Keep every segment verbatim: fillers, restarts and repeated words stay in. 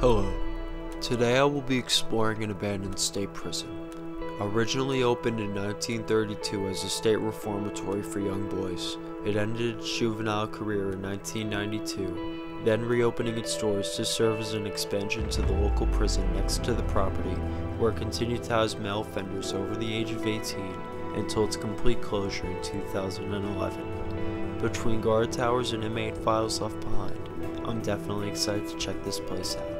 Hello. Today I will be exploring an abandoned state prison. Originally opened in nineteen thirty-two as a state reformatory for young boys, it ended its juvenile career in nineteen ninety-two, then reopening its doors to serve as an expansion to the local prison next to the property, where it continued to house male offenders over the age of eighteen until its complete closure in two thousand eleven. Between guard towers and inmate files left behind, I'm definitely excited to check this place out.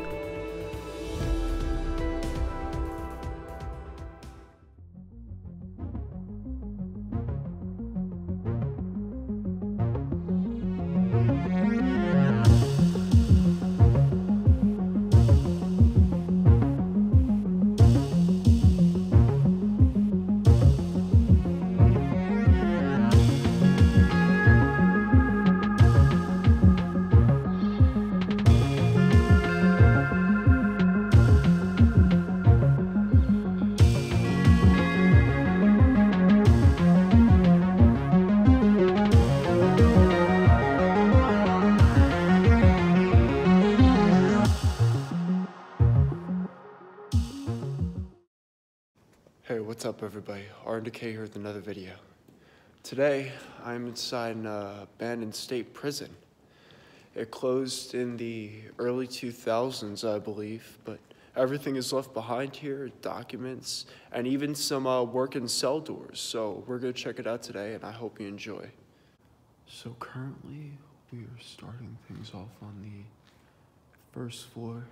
Hey, what's up everybody? R N K here with another video. Today, I'm inside an uh, abandoned state prison. It closed in the early two thousands, I believe, but everything is left behind here, documents, and even some uh, working cell doors. So we're gonna check it out today, and I hope you enjoy. So currently, we are starting things off on the first floor.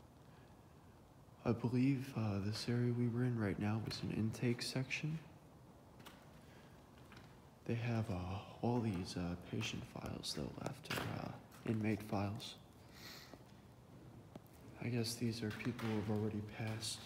I believe uh, this area we were in right now was an intake section. They have uh, all these uh, patient files though left, or uh, inmate files. I guess these are people who have already passed.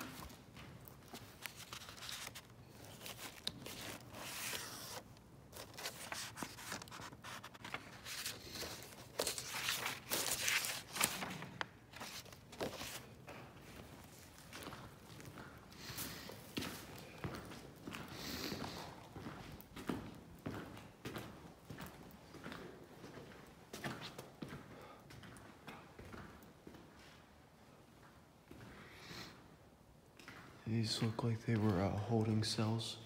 These look like they were uh, holding cells.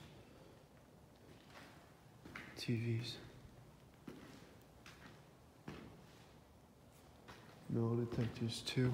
T Vs. Metal detectors too.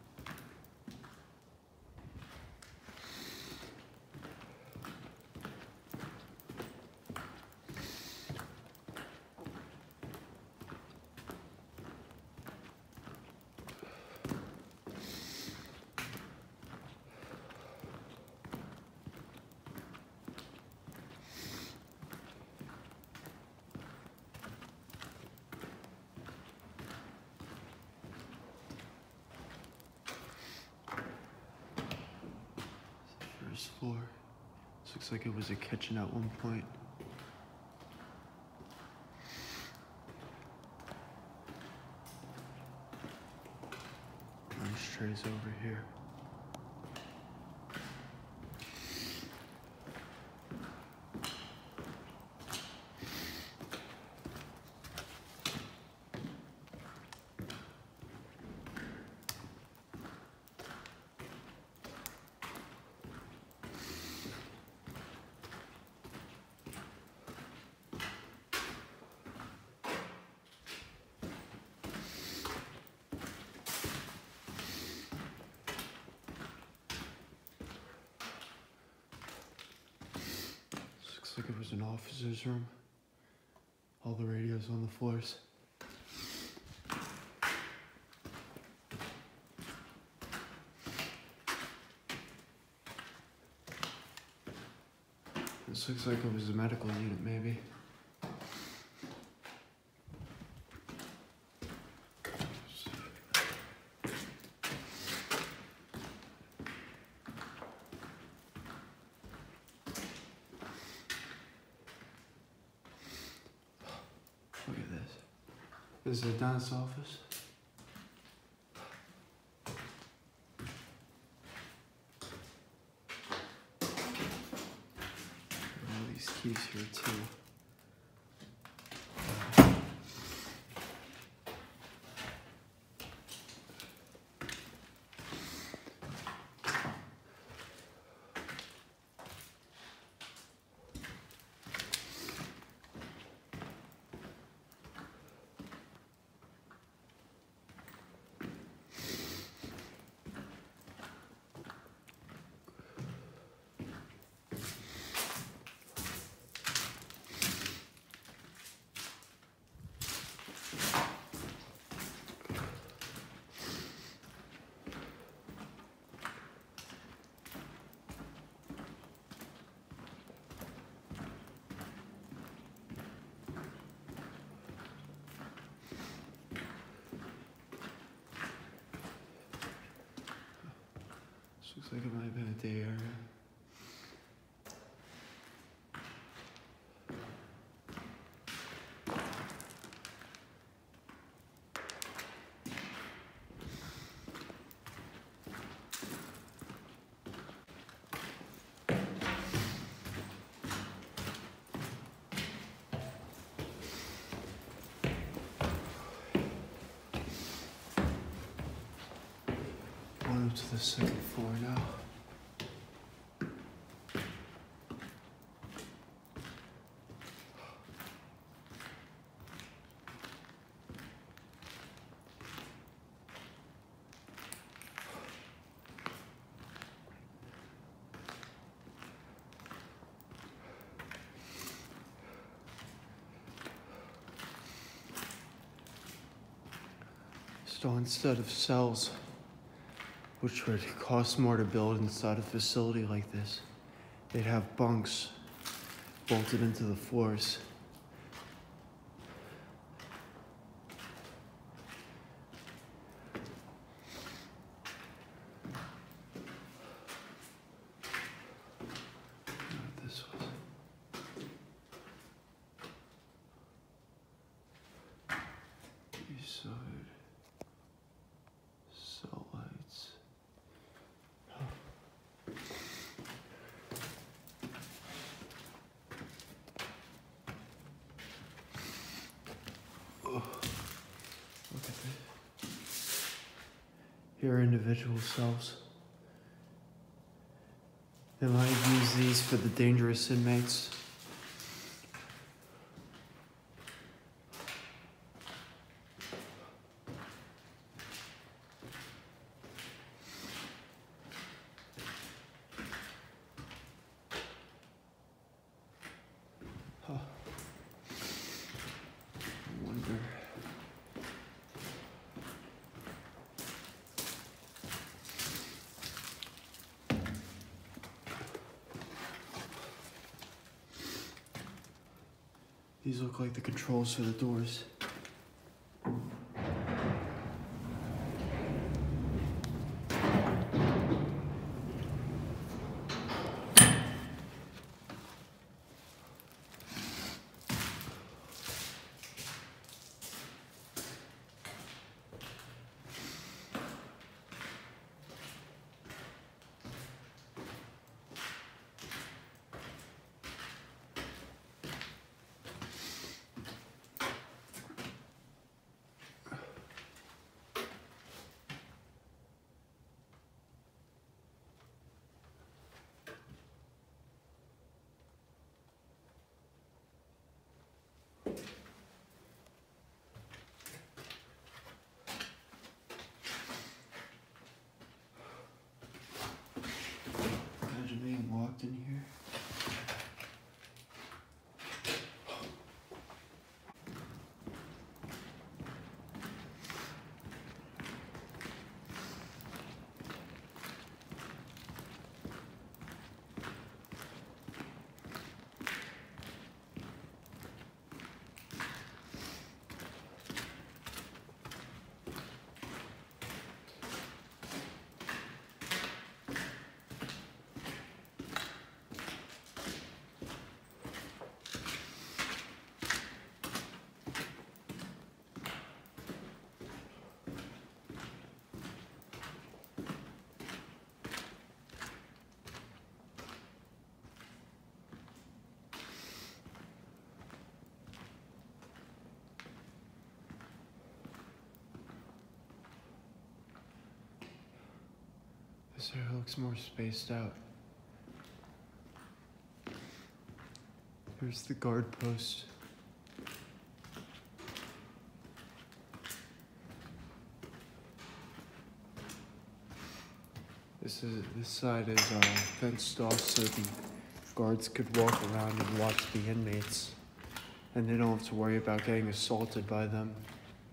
First floor. This looks like it was a kitchen at one point. Nice trays over here. Looks like it was an officer's room. All the radios on the floors. This looks like it was a medical unit, maybe. Look at this. This is the dentist's office. All these keys here too. Looks like it might have been a day area. Going up to the second floor now. So instead of cells, which would cost more to build inside a facility like this, they'd have bunks bolted into the floors. I don't know what this was. East side. Cell lights. Oh, look at this. Here are individual cells. They might use these for the dangerous inmates. Huh. I wonder. These look like the controls for the doors. Imagine being locked in here. This area looks more spaced out. Here's the guard post. This is this side is uh, fenced off so the guards could walk around and watch the inmates, and they don't have to worry about getting assaulted by them.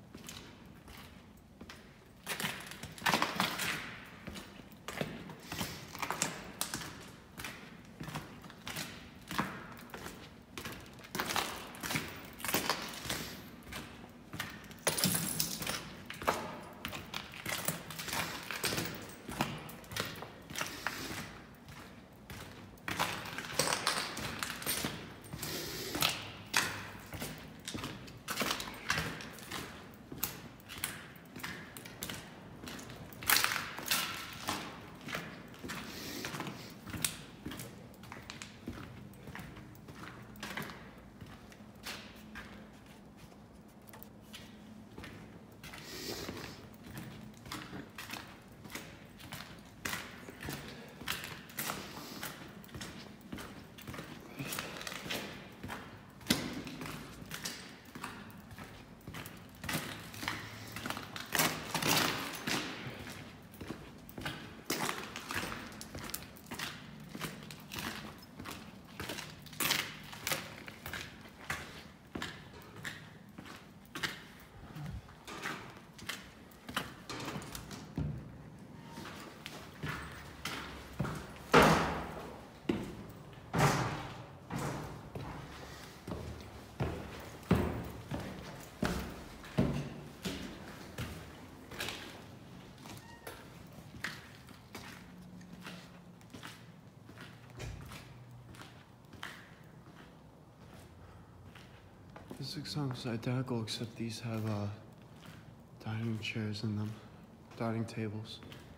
This looks almost identical, except these have uh, dining chairs in them, dining tables.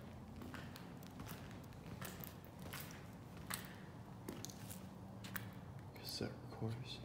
Cassette recorders.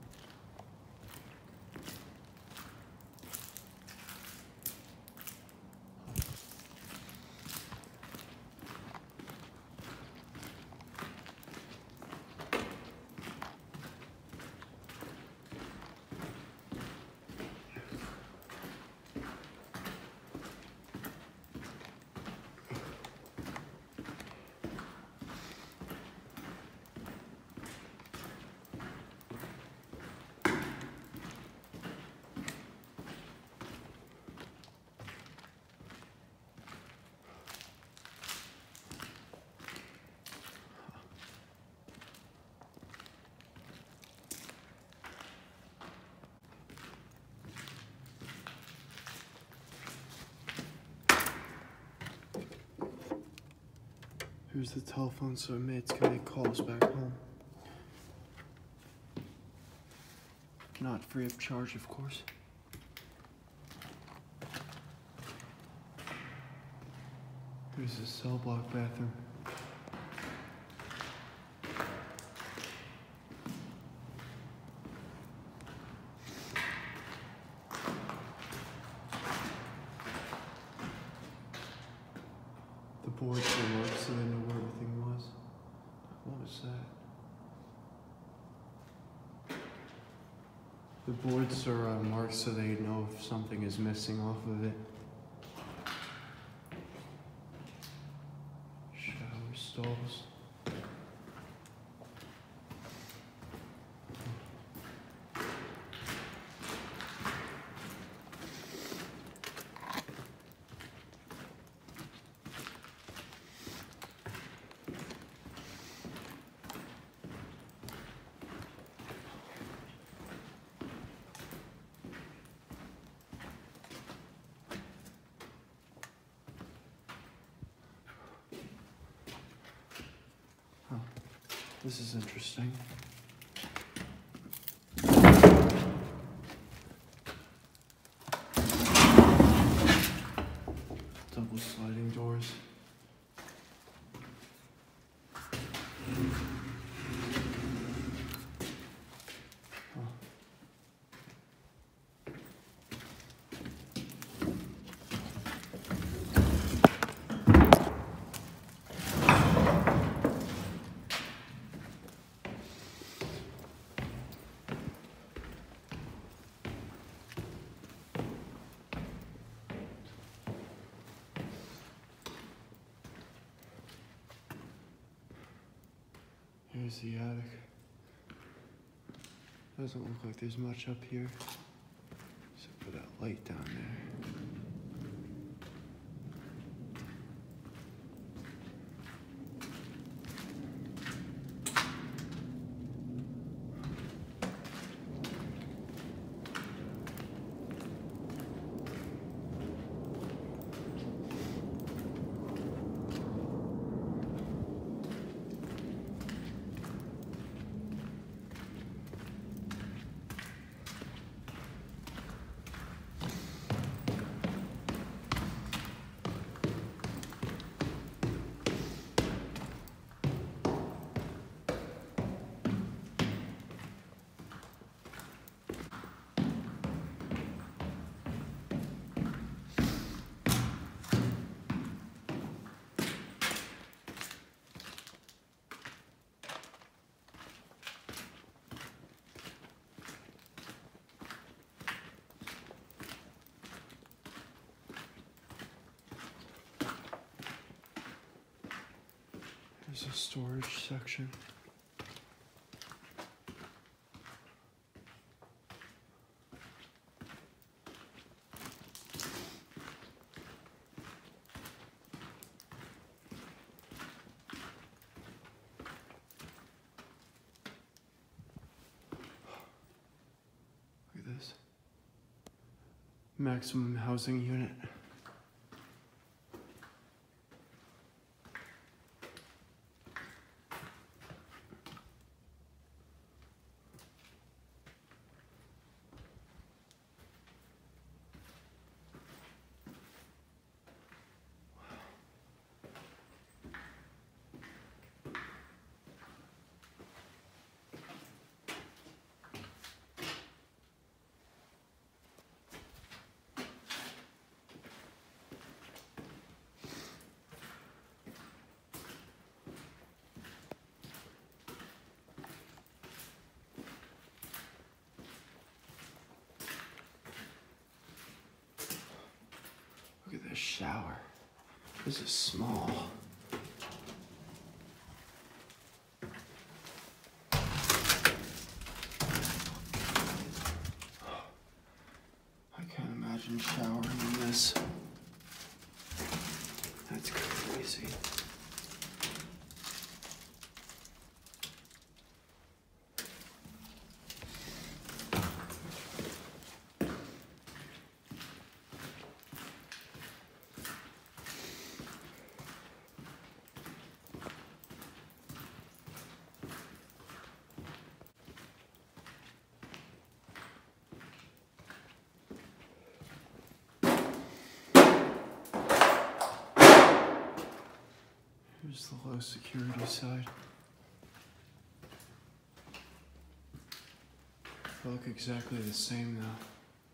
Here's the telephone so inmates can make calls back home. Not free of charge, of course. Here's the cell block bathroom. The boards were marked so they know where everything was. What was that? The boards are uh, marked so they know if something is missing off of it. Shower stalls. This is interesting. Double sliding doors. Here's the attic. Doesn't look like there's much up here, except for that light down there. There's a storage section. Look at this. Maximum housing unit. shower. This is small. I can't imagine showering in this. That's crazy. Here's the low security side. They look exactly the same though.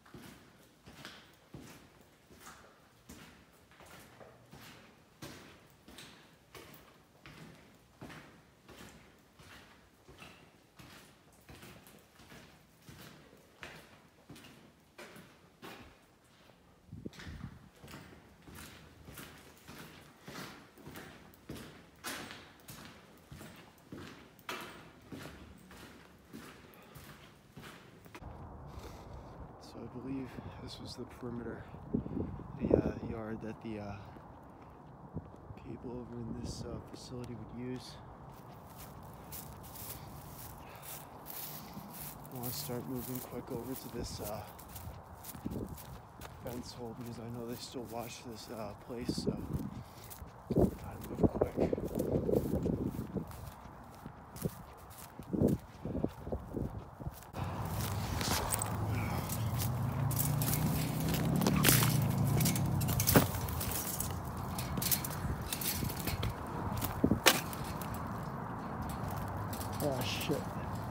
So I believe this was the perimeter, the uh, yard that the uh, people over in this uh, facility would use. I want to start moving quick over to this uh, fence hole because I know they still watch this uh, place, so gotta move quick. Oh shit.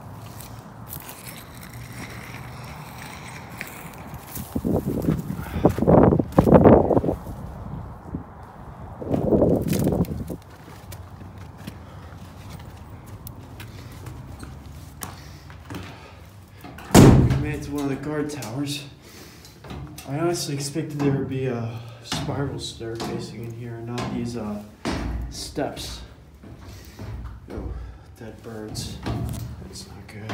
We made it to one of the guard towers. I honestly expected there would be a spiral staircasing in here, not these uh, steps. Oh, dead birds. That's not good.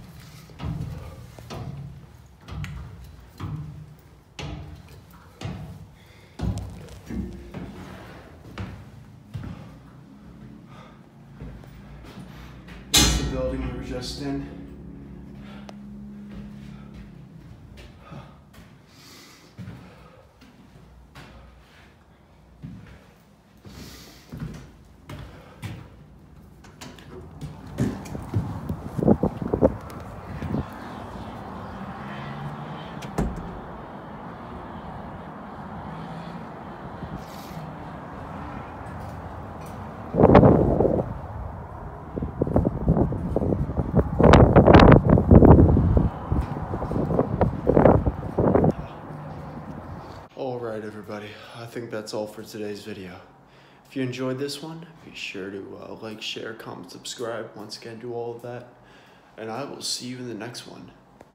This is the building we were just in. Alright everybody, I think that's all for today's video. If you enjoyed this one, be sure to uh, like, share, comment, subscribe. Once again, do all of that. And I will see you in the next one.